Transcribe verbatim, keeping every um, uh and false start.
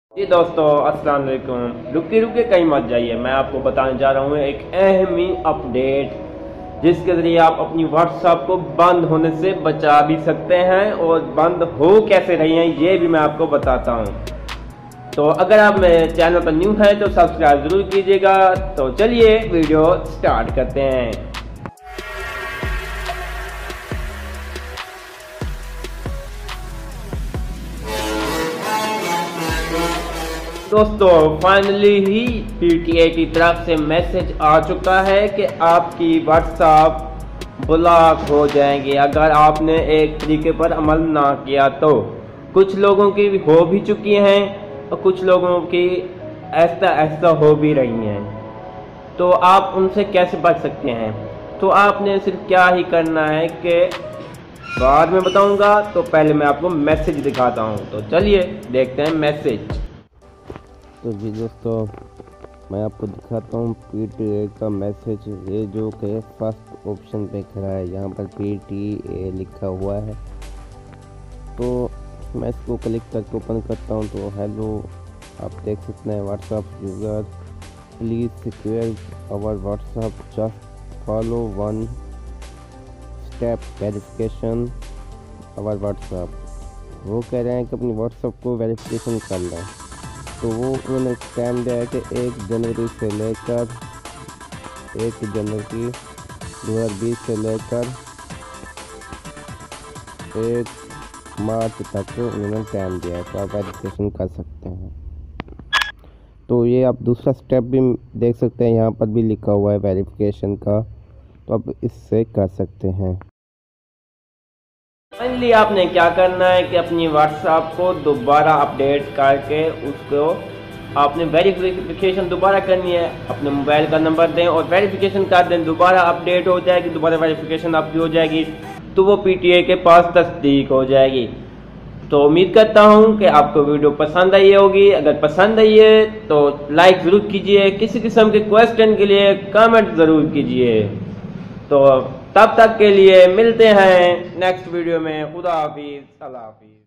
जी दोस्तों, अस्सलाम वालेकुम। रुके रुके कहीं मत जाइए, मैं आपको बताने जा रहा हूँ एक अहमी अपडेट जिसके ज़रिए आप अपनी व्हाट्सएप को बंद होने से बचा भी सकते हैं और बंद हो कैसे रही हैं ये भी मैं आपको बताता हूँ। तो अगर आप मेरे चैनल पर न्यू हैं तो सब्सक्राइब ज़रूर कीजिएगा। तो चलिए वीडियो स्टार्ट करते हैं। दोस्तों, फाइनली ही पीटीए की तरफ से मैसेज आ चुका है कि आपकी व्हाट्सएप ब्लॉक हो जाएंगे अगर आपने एक तरीके पर अमल ना किया तो। कुछ लोगों की हो भी चुकी हैं और कुछ लोगों की ऐसा ऐसा हो भी रही हैं। तो आप उनसे कैसे बच सकते हैं? तो आपने सिर्फ क्या ही करना है कि बाद में बताऊंगा, तो पहले मैं आपको मैसेज दिखाता हूं। तो चलिए देखते हैं मैसेज। तो जी दोस्तों, मैं आपको दिखाता हूँ पीटीए का मैसेज। ये जो कि फर्स्ट ऑप्शन पे खड़ा है, यहाँ पर पीटीए लिखा हुआ है। तो मैं इसको क्लिक करके ओपन करता हूँ। तो हेलो, आप देख सकते हैं WhatsApp user please secure our WhatsApp, just follow one step verification our WhatsApp. वो कह रहे हैं कि अपनी व्हाट्सएप को वेरिफिकेशन कर लें। तो वो उन्होंने टाइम दिया है कि एक जनवरी से लेकर एक जनवरी दो हज़ार बीस से लेकर एक मार्च तक उन्होंने टाइम दिया है। तो आप वेरिफिकेशन कर सकते हैं। तो ये आप दूसरा स्टेप भी देख सकते हैं, यहाँ पर भी लिखा हुआ है वेरिफिकेशन का। तो आप इससे कर सकते हैं। फाइनली आपने क्या करना है कि अपनी व्हाट्सएप को दोबारा अपडेट करके उसको आपने वेरिफिकेशन दोबारा करनी है। अपने मोबाइल का नंबर दें और वेरिफिकेशन कर दें, दोबारा अपडेट हो जाएगी, दोबारा वेरिफिकेशन आपकी हो जाएगी, तो वो पीटीए के पास तस्दीक हो जाएगी। तो उम्मीद करता हूं कि आपको वीडियो पसंद आई होगी। अगर पसंद आई है तो लाइक ज़रूर कीजिए। किसी किस्म के क्वेश्चन के लिए कमेंट ज़रूर कीजिए। तो तब तक के लिए मिलते हैं नेक्स्ट वीडियो में। खुदा हाफिज़, अल्लाह हाफिज़।